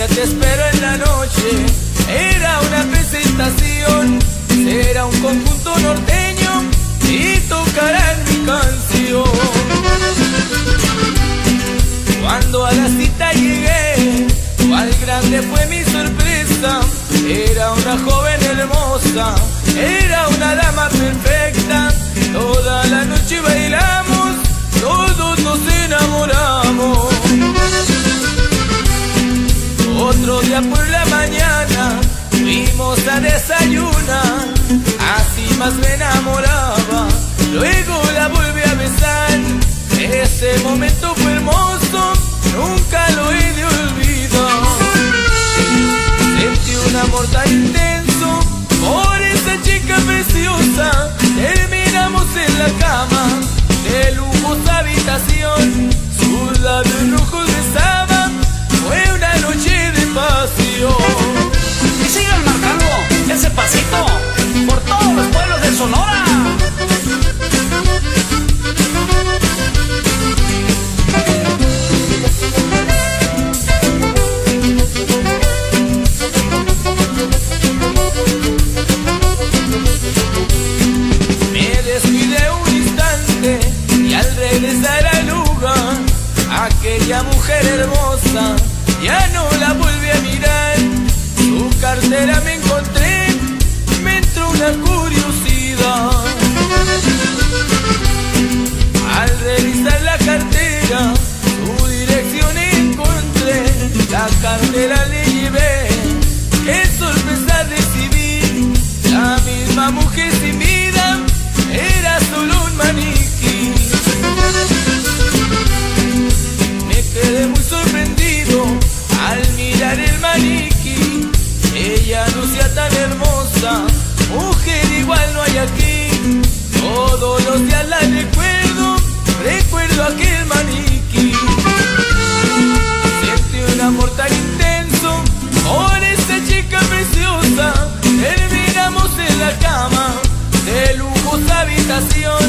día te espero en la noche. Era una presentación, será un conjunto norteño y tocarán mi canción. Cuando a la cita llegué, cuál grande fue mi sorpresa. Era una joven hermosa, era una dama perfecta. Toda la noche bailamos, todos nos enamoramos. Otro día por la mañana fuimos a desayunar, así más me enamoraba. Luego la volví a besar, ese momento fue hermoso, nunca lo he de olvidar. Sentí un amor tan intenso por esa chica preciosa. Terminamos en la cama de lujosa habitación, sus labios rojos besaban, fue una noche de pasión. Y sigan marcando ese pasito por todos los pueblos de Sonora. Me descuidé un instante y al regresar al lugar, aquella mujer hermosa ya no la volví a mirar. Su cartera me encontré, me entró una curiosidad. Al revisar la cartera, su dirección encontré, la cartera le llevé. Qué sorpresa recibí, la misma mujer sin vida, era solo un maniquí. Me quedé muy sorprendido al mirar el maniquí. Ella lucía tan hermosa, mujer igual no hay aquí. Todos los días la recuerdo, recuerdo aquel maniquí. Sentí un amor tan intenso por esa chica preciosa. Terminamos en la cama de lujosa habitación,